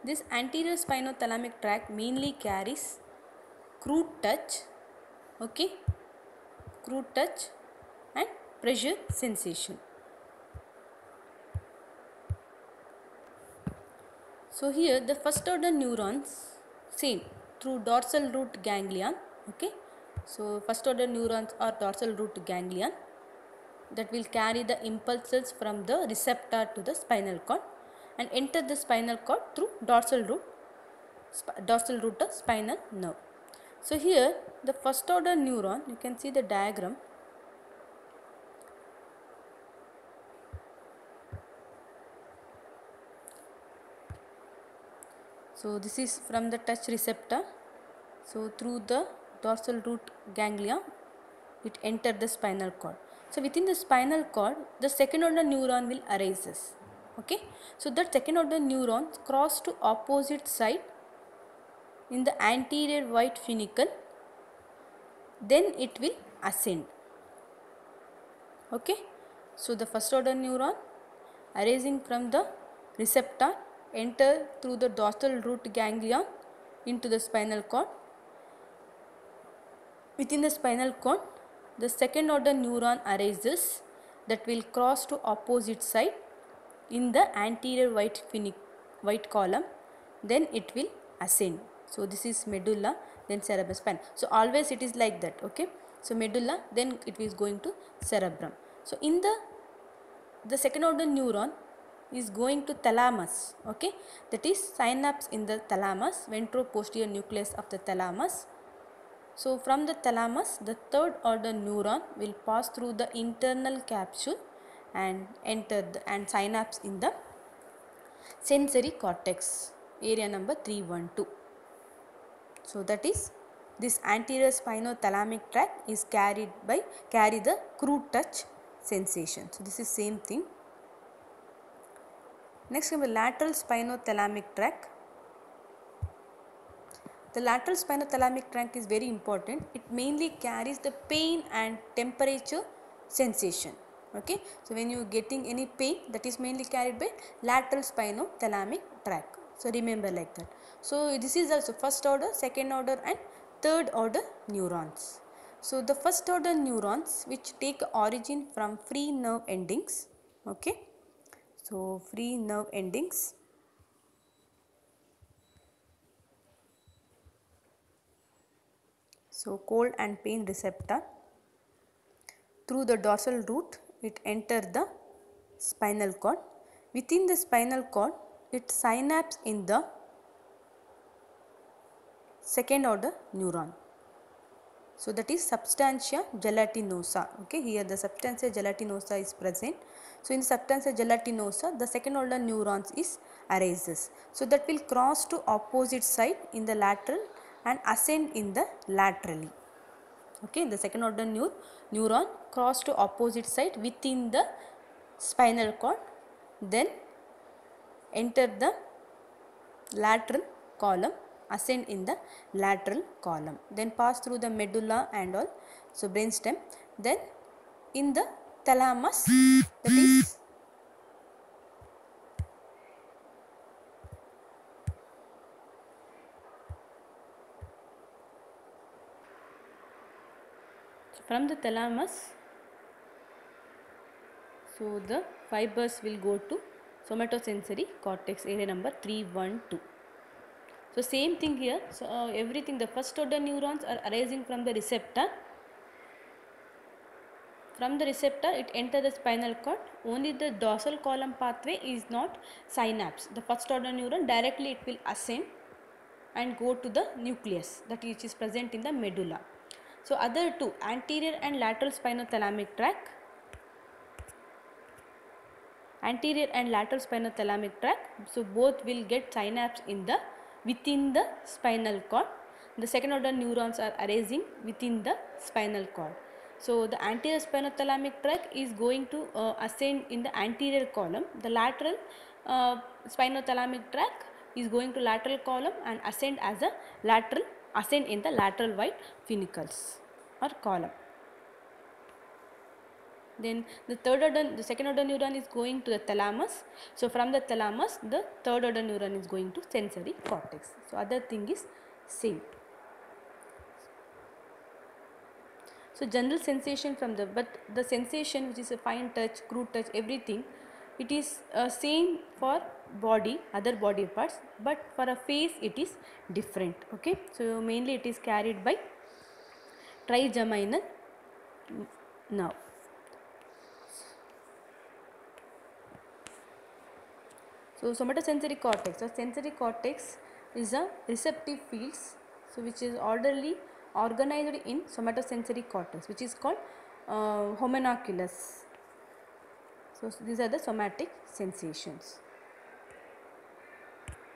This anterior spinothalamic tract mainly carries crude touch, okay, crude touch and pressure sensation. So here the first order neurons same through dorsal root ganglion, okay. So first order neurons are dorsal root ganglion that will carry the impulses from the receptor to the spinal cord and enter the spinal cord through dorsal root of spinal nerve. So here the first order neuron, you can see the diagram. So this is from the touch receptor. So through the dorsal root ganglia it enter the spinal cord. So within the spinal cord the second order neuron will arises. Okay. So that second order neurons cross to opposite side in the anterior white funicle, then it will ascend. Okay. So the first order neuron arising from the receptor enter through the dorsal root ganglion into the spinal cord. Within the spinal cord the second order neuron arises that will cross to opposite side in the anterior white column, then it will ascend. So this is medulla, then cerebral spine. So always it is like that, okay. So medulla, then it is going to cerebrum. So in the second order neuron is going to thalamus, okay. That is synapse in the thalamus, ventro-posterior nucleus of the thalamus. So from the thalamus the third order neuron will pass through the internal capsule and enter and synapse in the sensory cortex, area number 312. So that is this anterior spinothalamic tract is carry the crude touch sensation. So this is same thing. Next we have lateral spinothalamic tract. The lateral spinothalamic tract is very important. It mainly carries the pain and temperature sensation. Okay. So when you are getting any pain, that is mainly carried by lateral spinothalamic tract. So remember like that. So this is also first order, second order and third order neurons. So the first order neurons which take origin from free nerve endings. Okay. So free nerve endings. So cold and pain receptor, through the dorsal root it enter the spinal cord. Within the spinal cord it synapse in the second order neuron. So that is substantia gelatinosa. Okay, here the substantia gelatinosa is present. So in the substantia gelatinosa the second order neurons is arises. So that will cross to opposite side in the lateral and ascend in the laterally. Okay, the second order neuron cross to opposite side within the spinal cord, then enter the lateral column, ascend in the lateral column, then pass through the medulla and all, so brainstem, then in the thalamus, that is from the thalamus. So the fibers will go to somatosensory cortex, area number 312. So same thing here. So everything, the first order neurons are arising from the receptor. From the receptor it enter the spinal cord. Only the dorsal column pathway is not synapse. The first order neuron directly it will ascend and go to the nucleus, that which is present in the medulla. So other two, anterior and lateral spinothalamic tract. Anterior and lateral spinothalamic tract, so both will get synapse in the within the spinal cord. The second order neurons are arising within the spinal cord. So the anterior spinothalamic tract is going to ascend in the anterior column. The lateral spinothalamic tract is going to lateral column and ascend as a lateral, ascend in the lateral white funicles or column. Then the second order neuron is going to the thalamus. So from the thalamus, the third order neuron is going to sensory cortex. So other thing is same. So general sensation from but the sensation which is a fine touch, crude touch, everything, it is same for body, other body parts, but for a face it is different. Okay, so mainly it is carried by trigeminal nerve. So somatosensory cortex. So sensory cortex is a receptive fields, so which is orderly organized in somatosensory cortex, which is called homunculus. So these are the somatic sensations.